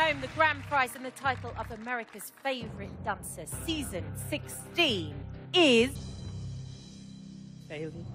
home the grand prize and the title of America's Favorite Dancer Season 16 is... Bailey.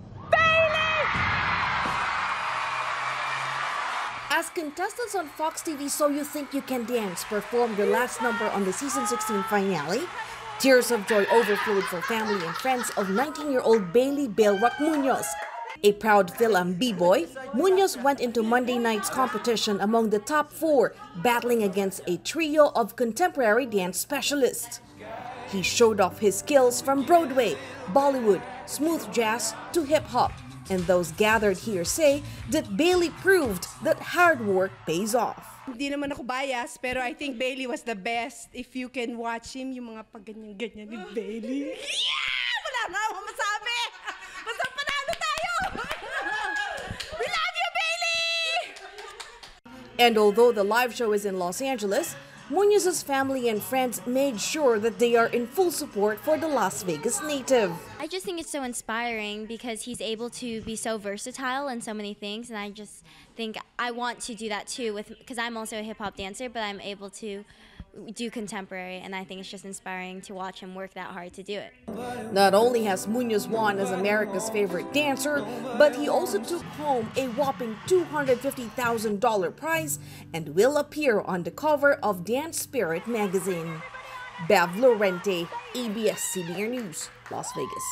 As contestants on Fox TV So You Think You Can Dance performed their last number on the Season 16 finale, tears of joy overflowed for family and friends of 19-year-old Bailey Balerock Munoz. A proud Phil-Am B-boy, Munoz went into Monday night's competition among the top 4, battling against a trio of contemporary dance specialists. He showed off his skills from Broadway, Bollywood, smooth jazz to hip-hop. And those gathered here say that Bailey proved that hard work pays off. Hindi naman ako bias, pero I think Bailey was the best. If you can watch him, yung mga pagganyan-ganyan ni Bailey. Yeah! Wala na akong masabi! Basta panalo tayo! We love you, Bailey! And although the live show is in Los Angeles, Munoz's family and friends made sure that they are in full support for the Las Vegas native. I just think it's so inspiring because he's able to be so versatile in so many things, and I just think I want to do that too because I'm also a hip-hop dancer, but I'm able to do contemporary, and I think it's just inspiring to watch him work that hard to do it. Not only has Munoz won as America's favorite dancer, but he also took home a whopping $250,000 prize and will appear on the cover of Dance Spirit magazine. Bev Lorente, ABS-CBN News, Las Vegas.